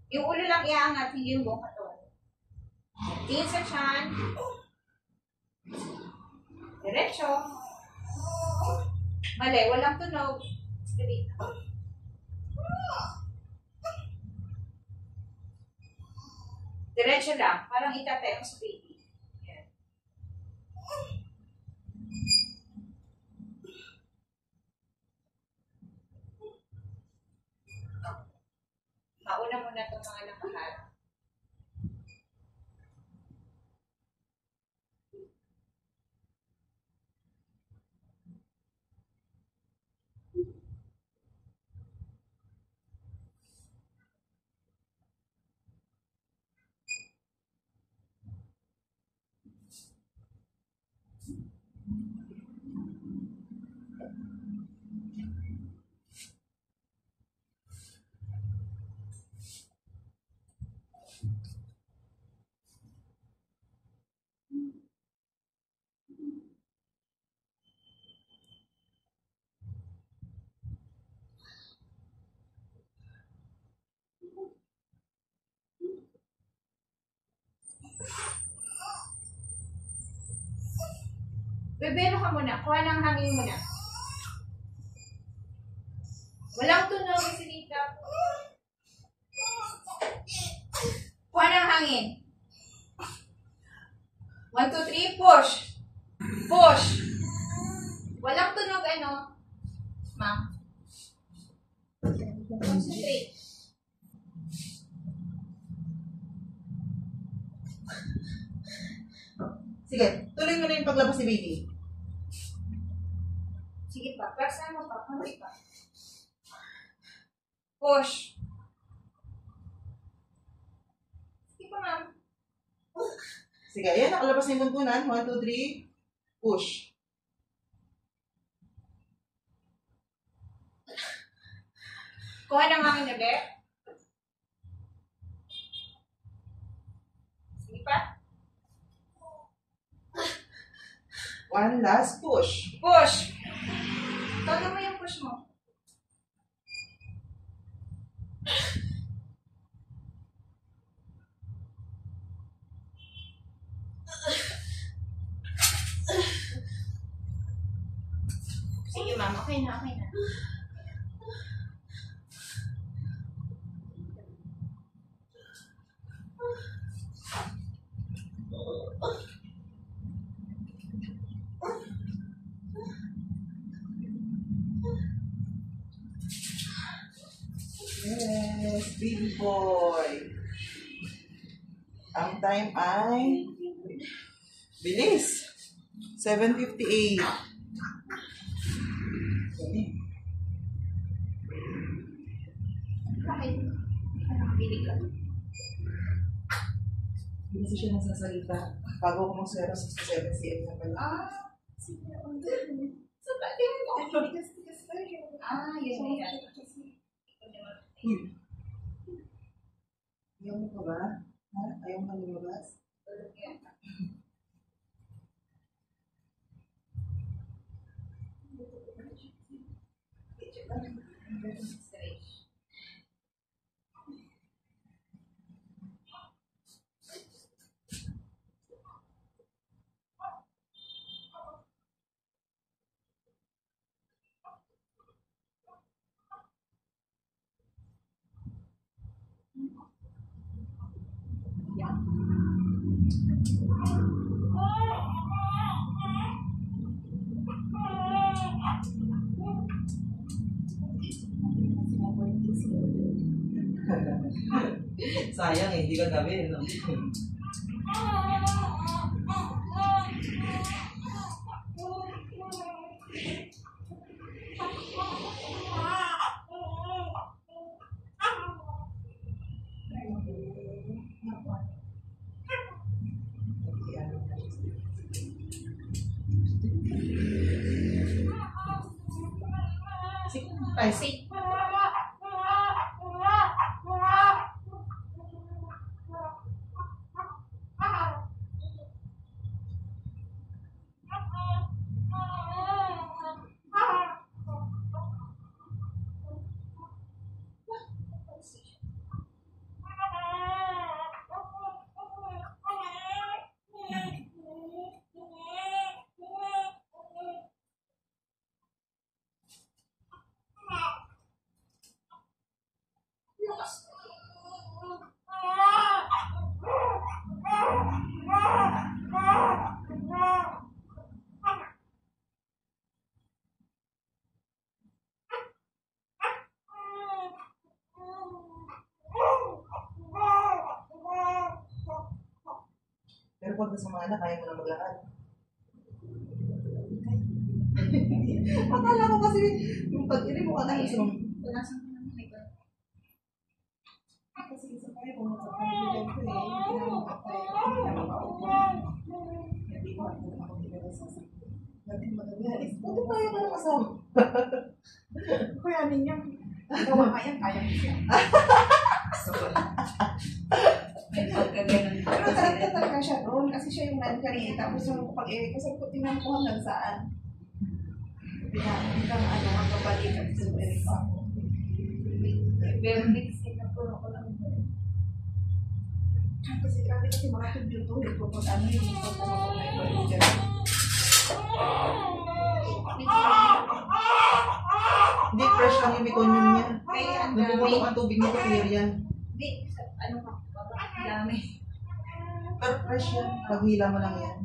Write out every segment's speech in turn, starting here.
Yung ulo lang iaangat, hindi yung buong katawan. Tingin sa tiyan. Diretso. Mali, walang tunog. Straight. Diretso lang. Parang itatay mo sa baby. Yan. Mauna muna itong mga nakahal. Bebelo ka muna. Kuha ng hangin muna. Walang tunog, Sinita. Kuha ng hangin. 1, 2, 3, push. Push. Walang tunog, ano? Ma'am. Concentrate. Sige, tuloy mo na yung paglabas ni baby. Sige pa. Persa mo pa. Hangin pa. Push. Sige pa, ma'am. Sige, ayan, nakalabas na yung buntunan. 1, 2, 3, push. Kuha ng hangin ulit. Sige pa. One last push. Push. Todo mo yung push mo. Sige, ma'am. Okay na, okay na. Yes, baby boy. Ang time ay bilis. 7:58. Bakit? Nakabili ka. Hindi kasi siya nasasalita. Bago ko mag-0 67 cm na pala. Sige. So, bakit mo? Tigas-tigas pa rin. Yun na yan. Ayaw mo pa ba? Ha? Ayaw mo ka lumabas? Sayang hindi ka gawin. No? Sit. Pero pag sa mga anak, kaya mo na maglakad. Akala ko kasi, yung pag-iri mo ka isang. Punasan ko naman ito. Kasi isa pa rin kung sa pamilya ko pinamukatay ako, pinamukaupo. Hindi ko ako tinala sa sakit. Naging magalis. Buti tayo ka ng kasama. Kaya ninyo, gawa ka yan, kaya mo siya. May pagkaganon ko. Pero talaga siya doon kasi siya yung nagkari. Tapos yung pag-iwi ko, sabi ko, tingnan ko hanggang saan. Hanggang hanggang balik at sumiri pa ako. Pero next day na puno ko lang. Kasi grabe kasi mga tubyo-tubyo ko kung ano yung ito ko na ibalik dyan. Hindi, fresh lang yung mekonyon niya. Kaya ang Nagpuputok dami. ang tubig niya, clear yan. Hindi, ano ka, ang dami. Pero fresh yan. Paghila mo lang yan.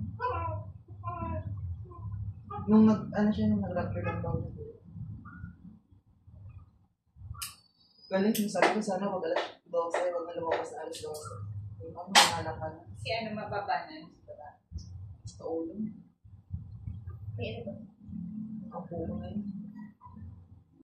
Nung ano siya, nung nag-rupture ng bawal. Galing, sabi ko sana wag alas 12, wag na lumabas na alas 12. Yung ano, mahalak ka na. Si ano mababanan. Basta ulo. Kaya ano ba? Ang puno na yun.